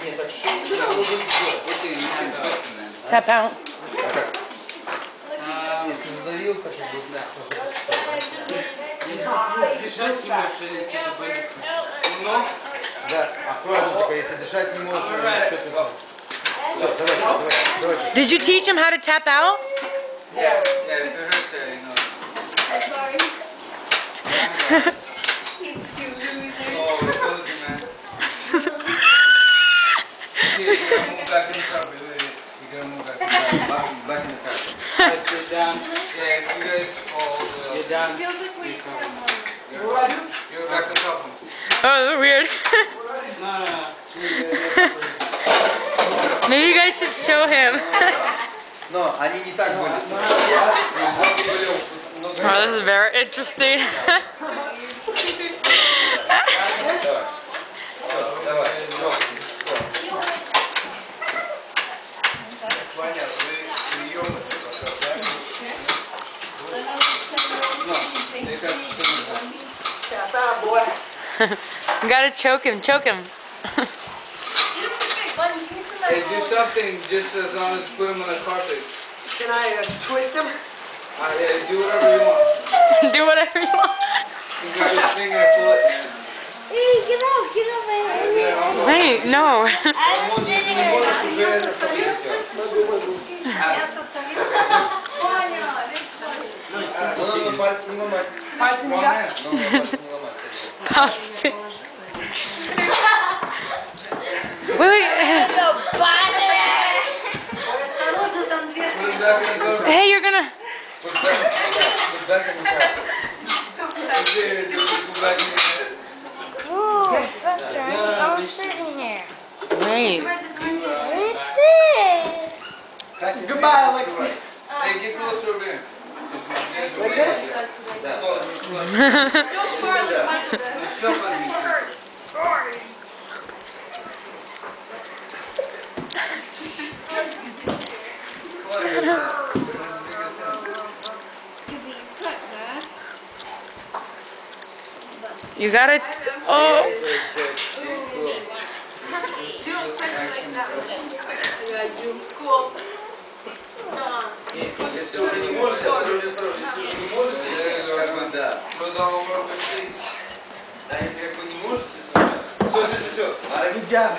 Tap out. Если задавил, как бы, да. Дышать не можешь, или что-то болит. Ну? Да, аккуратно только, если дышать не можешь, что-то... Все, давай. Did you teach him how to tap out? Yeah, if it hurts, you know. I'm sorry. He's too loser. Oh, it's closing, man. You gotta move back in the carpet. You gotta move back in the carpet. Back in the car. Let's get down. Yeah, if you guys fall, get down. It feels like we just have one. You're back on top of him. Oh, that's weird. No. Maybe you guys should show him. Но они не так были. Oh, this is very interesting. Давай. Понятно, вы приемы You gotta choke him, Hey, do something just as long as put him on the carpet. Can I twist him? Yeah, do whatever you want. Do whatever you want. You got his finger and pull it. Hey, get off my head. Wait, no. пальцы не ломать. Пальцы нельзя? Пальцы. Wait. Осторожно, там дверка. Hey, you're gonna. Ooh, faster. I'm sitting here. Wait. What is this? Goodbye, Alexi. Hey, get closer over here. Like this? You gotta. Oh. Если уже не можете, осторожнее. Если уже не можете, как бы да. Да, если как бы не можете, все. Good job.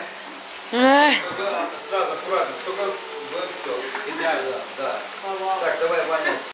Сразу, аккуратно, только все. Идеально, да. Так, давай, Ваня.